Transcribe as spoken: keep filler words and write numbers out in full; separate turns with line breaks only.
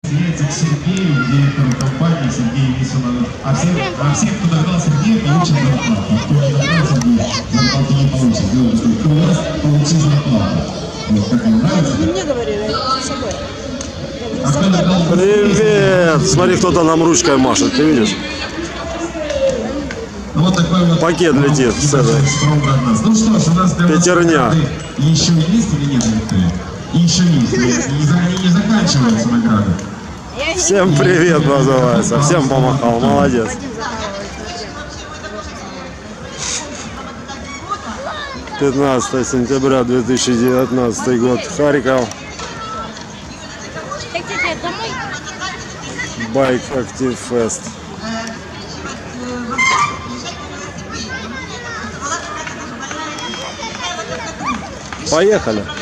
Присоединяется к Сергею, директору компании Сергею Висунову. А всем, а всем, кто догнал Сергея, получит зарплату. Кто не догнал Сергея, зарплату не получит. Сделайте, что кто у вас, получит зарплату. Вот, как вам нравится?
Не мне говорили, а с собой.
Привет! Смотри, кто-то нам ручкой машет, ты видишь?
Ну, вот такой вот
пакет летит с этой.
Ну что ж, у нас
пятерня.
Еще есть или нет? Еще есть. И не заканчиваются награды.
Всем привет называется. Всем помахал. Молодец. пятнадцатое сентября две тысячи девятнадцатый год. Харьков. Байк Актив Фест. Поехали.